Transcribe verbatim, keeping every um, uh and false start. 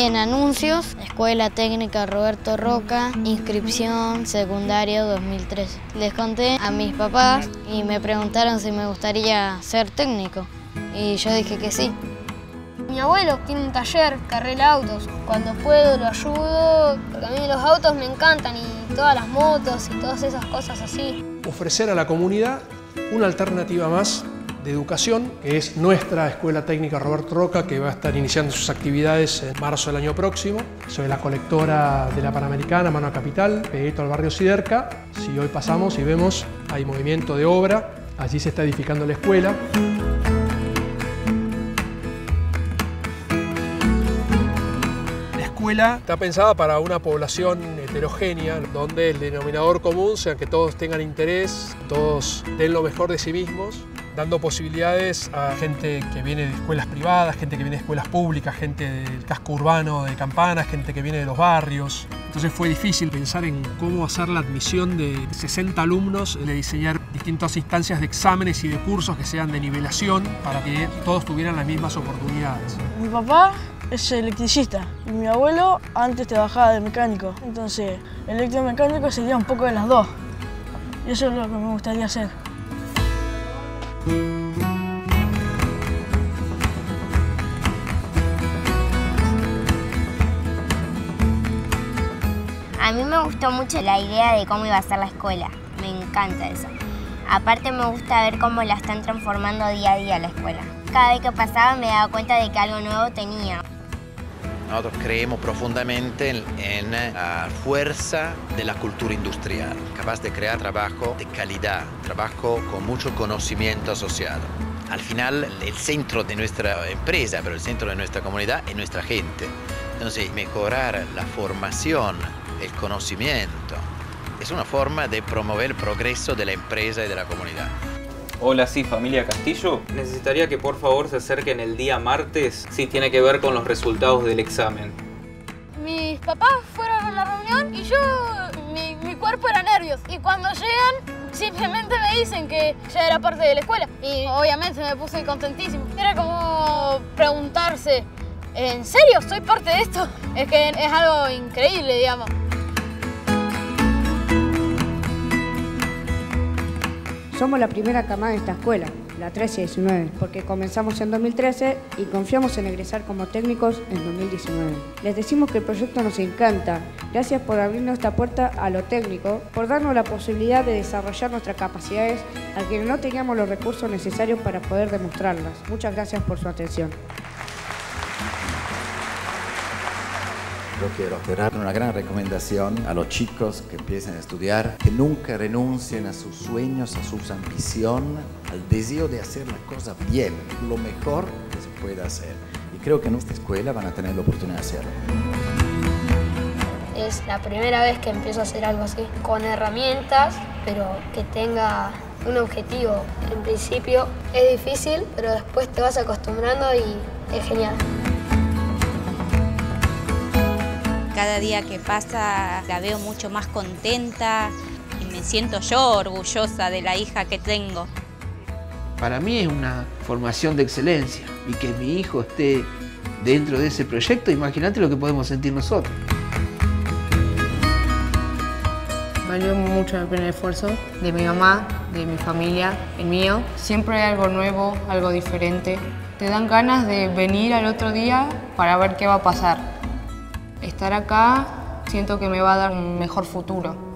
en anuncios, Escuela Técnica Roberto Roca, inscripción secundario dos mil trece. Les conté a mis papás y me preguntaron si me gustaría ser técnico y yo dije que sí. Mi abuelo tiene un taller que arregla autos. Cuando puedo lo ayudo, porque a mí los autos me encantan y todas las motos y todas esas cosas así. Ofrecer a la comunidad una alternativa más de educación, que es nuestra Escuela Técnica Roberto Roca, que va a estar iniciando sus actividades en marzo del año próximo. Soy la colectora de la Panamericana, mano a Capital, pegadito al barrio Siderca. Si hoy pasamos y vemos, hay movimiento de obra, allí se está edificando la escuela. La escuela está pensada para una población heterogénea, donde el denominador común sea que todos tengan interés, todos den lo mejor de sí mismos, dando posibilidades a gente que viene de escuelas privadas, gente que viene de escuelas públicas, gente del casco urbano de Campana, gente que viene de los barrios. Entonces fue difícil pensar en cómo hacer la admisión de sesenta alumnos, de diseñar distintas instancias de exámenes y de cursos que sean de nivelación para que todos tuvieran las mismas oportunidades. Mi papá es electricista y mi abuelo antes trabajaba de mecánico. Entonces, electromecánico sería un poco de las dos. Y eso es lo que me gustaría hacer. A mí me gustó mucho la idea de cómo iba a ser la escuela. Me encanta eso. Aparte me gusta ver cómo la están transformando día a día la escuela. Cada vez que pasaba me daba cuenta de que algo nuevo tenía. Nosotros creemos profundamente en, en la fuerza de la cultura industrial, capaz de crear trabajo de calidad, trabajo con mucho conocimiento asociado. Al final, el centro de nuestra empresa, pero el centro de nuestra comunidad es nuestra gente. Entonces, mejorar la formación, el conocimiento, es una forma de promover el progreso de la empresa y de la comunidad. Hola, sí, familia Castillo. Necesitaría que por favor se acerquen el día martes si tiene que ver con los resultados del examen. Mis papás fueron a la reunión y yo, mi, mi cuerpo era nervios. Y cuando llegan, simplemente me dicen que ya era parte de la escuela. Y obviamente me puse contentísimo. Era como preguntarse, ¿en serio soy parte de esto? Es que es algo increíble, digamos. Somos la primera camada de esta escuela, la trece diecinueve, porque comenzamos en dos mil trece y confiamos en egresar como técnicos en dos mil diecinueve. Les decimos que el proyecto nos encanta. Gracias por abrirnos esta puerta a lo técnico, por darnos la posibilidad de desarrollar nuestras capacidades a quienes no teníamos los recursos necesarios para poder demostrarlas. Muchas gracias por su atención. Yo quiero cerrar con una gran recomendación a los chicos que empiecen a estudiar, que nunca renuncien a sus sueños, a sus ambiciones, al deseo de hacer la cosa bien, lo mejor que se pueda hacer. Y creo que en esta escuela van a tener la oportunidad de hacerlo. Es la primera vez que empiezo a hacer algo así, con herramientas, pero que tenga un objetivo. En principio es difícil, pero después te vas acostumbrando y es genial. Cada día que pasa la veo mucho más contenta y me siento yo orgullosa de la hija que tengo. Para mí es una formación de excelencia y que mi hijo esté dentro de ese proyecto, imagínate lo que podemos sentir nosotros. Valió mucho la pena el esfuerzo de mi mamá, de mi familia, el mío. Siempre hay algo nuevo, algo diferente. Te dan ganas de venir al otro día para ver qué va a pasar. Estar acá siento que me va a dar un mejor futuro.